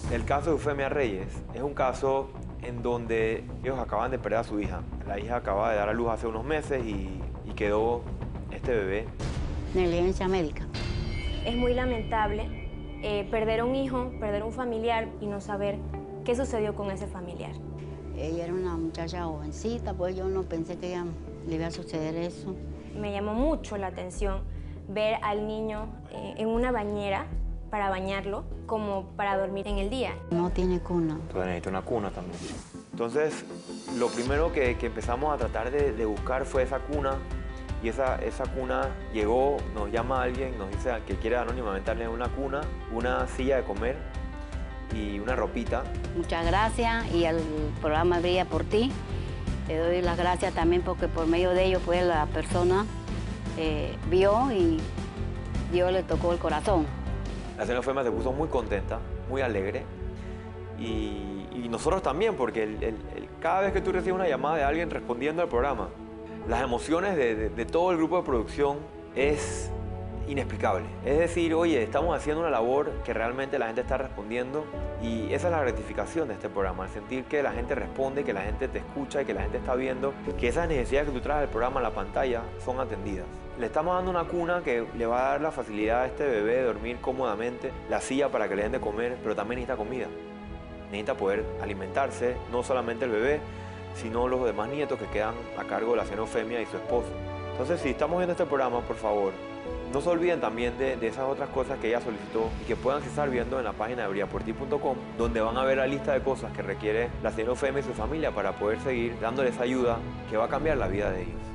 El caso de Eufemia Reyes es un caso en donde ellos acaban de perder a su hija. La hija acaba de dar a luz hace unos meses y quedó este bebé. Negligencia médica. Es muy lamentable perder un hijo, perder un familiar y no saber qué sucedió con ese familiar. Ella era una muchacha jovencita, pues yo no pensé que ella le iba a suceder eso. Me llamó mucho la atención ver al niño en una bañera para bañarlo como para dormir en el día. No tiene cuna. Entonces necesita una cuna también. Entonces, lo primero que empezamos a tratar de buscar fue esa cuna. Y esa cuna llegó, nos llama alguien, nos dice que quiere anónimamente darle una cuna, una silla de comer y una ropita. Muchas gracias y el programa Brilla por Ti. Te doy las gracias también porque por medio de ello pues la persona vio y Dios le tocó el corazón. La señora Eufemia se puso muy contenta, muy alegre y nosotros también, porque cada vez que tú recibes una llamada de alguien respondiendo al programa, las emociones de todo el grupo de producción es inexplicable. Es decir, oye, estamos haciendo una labor que realmente la gente está respondiendo y esa es la gratificación de este programa, el sentir que la gente responde, que la gente te escucha y que la gente está viendo que esas necesidades que tú traes del programa a la pantalla son atendidas. Le estamos dando una cuna que le va a dar la facilidad a este bebé de dormir cómodamente, la silla para que le den de comer, pero también necesita comida. Necesita poder alimentarse, no solamente el bebé, sino los demás nietos que quedan a cargo de la señora Eufemia y su esposo. Entonces, si estamos viendo este programa, por favor, no se olviden también de esas otras cosas que ella solicitó y que puedan estar viendo en la página de brillaporti.com, donde van a ver la lista de cosas que requiere la señora Eufemia y su familia para poder seguir dándoles ayuda que va a cambiar la vida de ellos.